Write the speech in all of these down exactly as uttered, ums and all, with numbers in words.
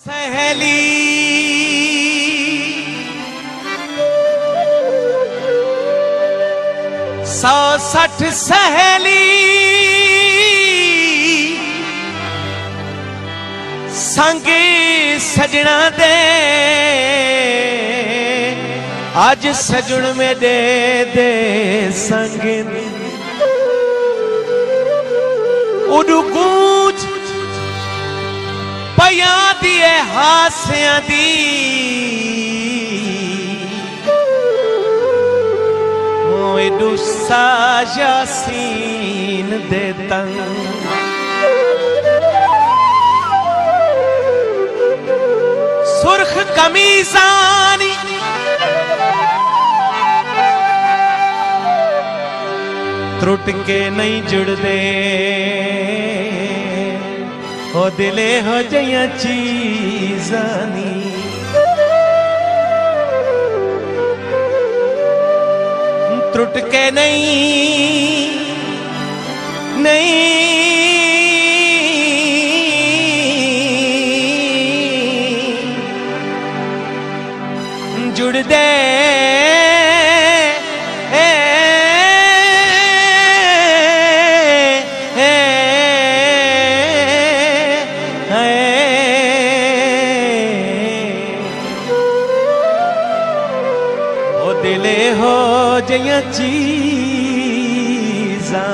सहेली सौ सठ सहेली संग सजना दे आज सजुन में दे दे संग उडू गूंज पया दिए हासियां दी एडू साजा सीन दे तंग सुर्ख कमीजानी त्रुट के नहीं जुड़दे हो दिले हो जया चीजानी त्रुट के नहीं नहीं जुड़ दे ए, ए, ए, ओ दिले हो जया चीज़ा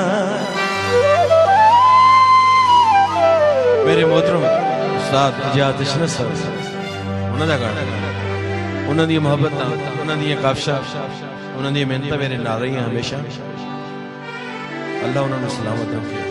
मेरे मोहतरम उस्ताद इजाज़त अशरफ साहब उन्हां दा गाना उन्हां दी मोहब्बत उन्हां दी काफशा उन्हां दी मेहनत मेरे नाल रही हमेशा अल्लाह उन्हां नूं सलामत रखे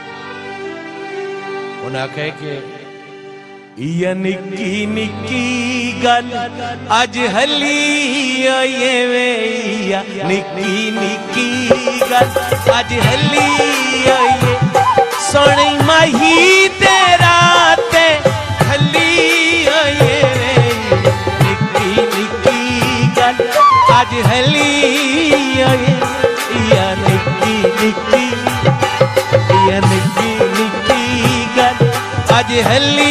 उन्हें आखे कि या निक्की निक्की गल अज हली ये वे या निक्की निक्की गल अज हली ये सोनी माही तेरा ते हली ये वे निक्की निक्की गल अज हली ये या निक्की निक्की या निक्की निक्की गल अज हली